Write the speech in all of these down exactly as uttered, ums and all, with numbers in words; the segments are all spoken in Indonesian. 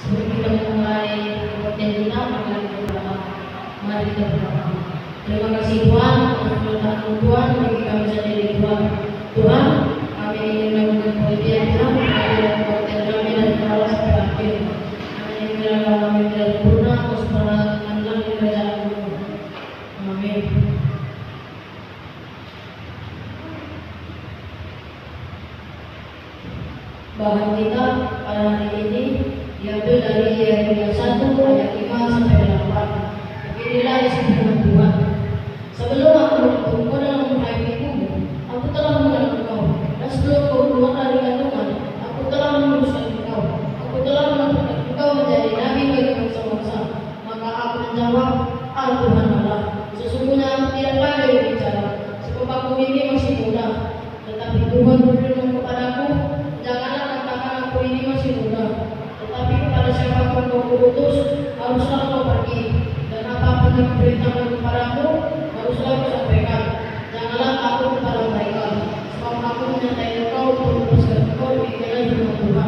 Sebelum kita mulai pengertian kita, mari kita berdoa. Mari kita berdoa. Terima kasih Tuhan atas pertolongan Tuhan bagi kami bisa jadi Tuhan. Tuhan, kami ingin melakukan pengertian Tuhan, kami dan pengertian kami dari awal sampai akhir. Kami ingin melakukan kami tidak sempurna, atas pertolongan Tuhan di kerajaan-Mu. Amin. Bahan kita pada hari ini diambil dari Yeremia satu ayat lima sampai delapan. Beginilah isi firman Tuhan. Sebelum aku membentuk engkau dalam rahim ibumu, aku telah mengenal engkau. Dan sebelum kau keluar dari kandungan, aku telah menguruskan engkau. Aku telah menentukan engkau menjadi nabi bagi bangsa-bangsa. Maka aku menjawab, Ah Tuhan Allah, sesungguhnya aku tidak pandai berbicara, sebab aku ini masih muda. Tetapi Tuhan berfirman kepadaku, janganlah katakan aku ini masih muda. Tetapi kepada siapapun kau kuutus, haruslah kau pergi. Dan apapun yang diberitakan kepadamu, haruslah kau sampaikan. Janganlah takut kepada mereka, sebab aku menyertai engkau untuk meneruskan engkau di jalan firman Tuhan.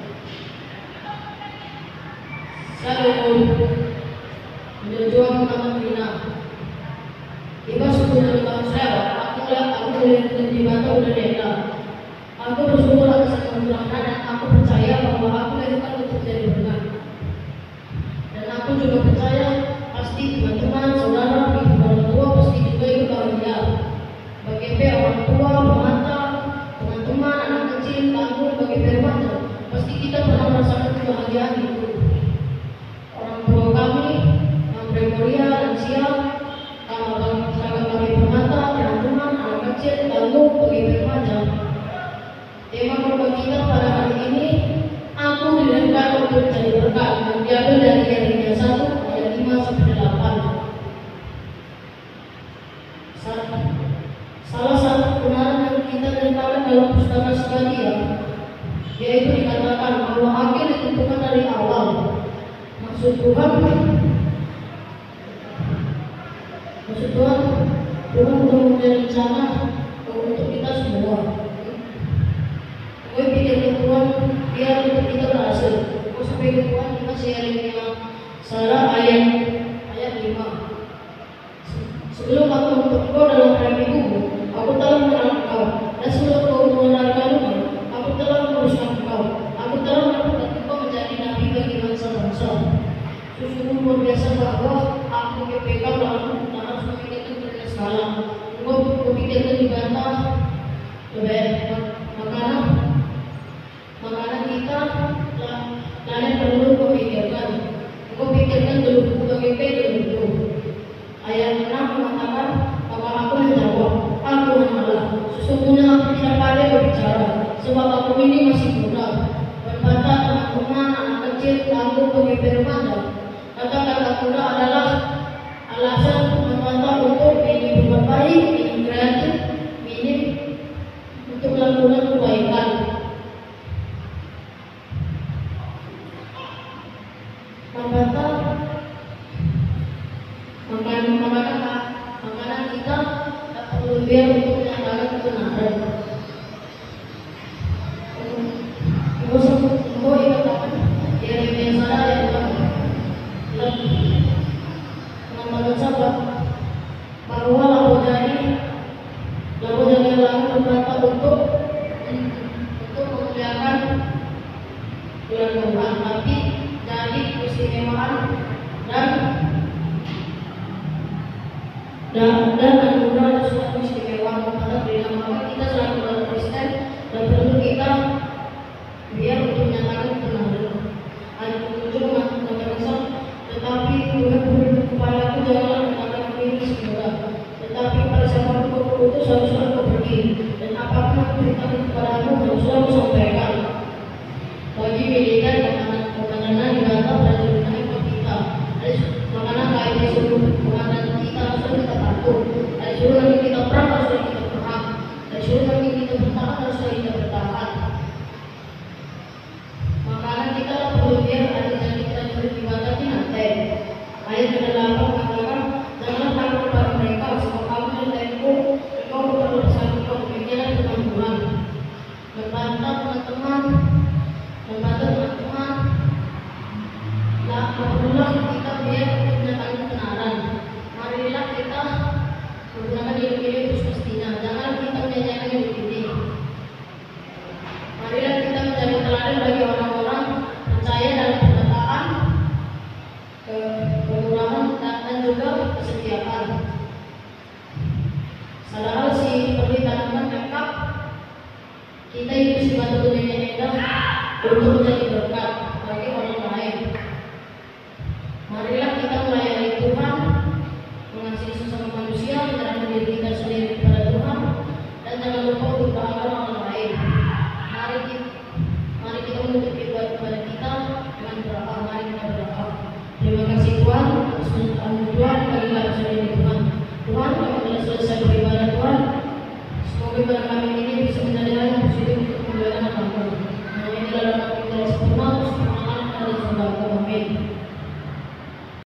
Shalom. Menjual nama Mina. Tiba sepuluh tahun saya, aku lihat aku melihat di batu udah denda. Aku bersyukur atas kemuliaan dan aku percaya bahwa aku lahirkan untuk jadi berkat. Dan aku juga percaya pasti teman-teman, saudara, ibu orang tua pasti juga ikut bahagia. Bagi P orang tua, pemata, teman-teman, anak kecil, tanggung, bagi P remaja, pasti kita pernah merasakan kebahagiaan itu. Orang tua kami yang memoria lansia, kalau kami pemata, teman-teman, anak kecil, tanggung, bagi P remaja. Tema khotbah kita pada hari ini, aku dilahirkan untuk menjadi berkat, yang diambil dari Yeremia satu ayat lima sampai delapan. Salah satu kebenaran yang kita ceritakan dalam pustaka Sebadia, yaitu dikatakan bahwa akhir ditentukan dari awal. Maksud Tuhan, maksud Tuhan, Tuhan sudah mempunyai rencana untuk kita semua. Gue pikir ke Tuhan biar untuk kita berhasil. Gue sampai ke Tuhan kita Yeremia salah ayat ayat lima. Sebelum aku untuk engkau dalam rahim ibumu, aku telah mengenal engkau. Dan sebelum kau keluar dari kandungan, aku telah menguruskan engkau. Aku telah menentukan engkau menjadi nabi bagi bangsa-bangsa. Sungguh luar biasa bahwa aku dipegang dalam harus memikirkan berbagai skala. Gue memikirkan dibantah lebih makanan. Makanan kita kalian perlu memikirkan. Engkau pikirkan dulu, bagi P dulu. Ayat enam mengatakan bahwa aku menjawab, Ah Tuhan Allah, sesungguhnya aku tidak pandai berbicara, sebab aku ini masih muda. Berbantah teman-teman, anak kecil, tanggung bagi P remaja. Kata-kata muda adalah alasan membantah untuk minim berbuat baik, minim kreatif, minim untuk melakukan kebaikan. Membantah makanan makanan makanan kita tak perlu biar untuk menyatakan kebenaran. Ibu ibu ingat apa? Yeremia salah yang mengambil sahabat bahwa lalu jadi lalu jadi langit berbantah untuk untuk memuliakan bulan Tuhan, tapi jadi keistimewaan dan dan dan anugerah dan suatu keistimewaan kepada dinamakan kita selalu dalam Kristen dan perlu kita biar untuk menyatakan kebenaran. Ayat ketujuh mengatakan, tetapi Tuhan berfirman kepadaku, janganlah katakan aku ini semula, tetapi pada siapapun kau kuutus haruslah kau pergi, dan apapun yang kuberitakan kepadamu haruslah kau sampaikan. Bagi militer makanan dibantah prajurit naik kita. Makanan kain disuruh makanan kita haruslah kita takut. Disuruh nanti kita perang teladan bagi orang-orang percaya dalam penataan, kemurahan dan juga kesetiaan. Padahal si perditangan lengkap, kita itu si batu dunia indah untuk menjadi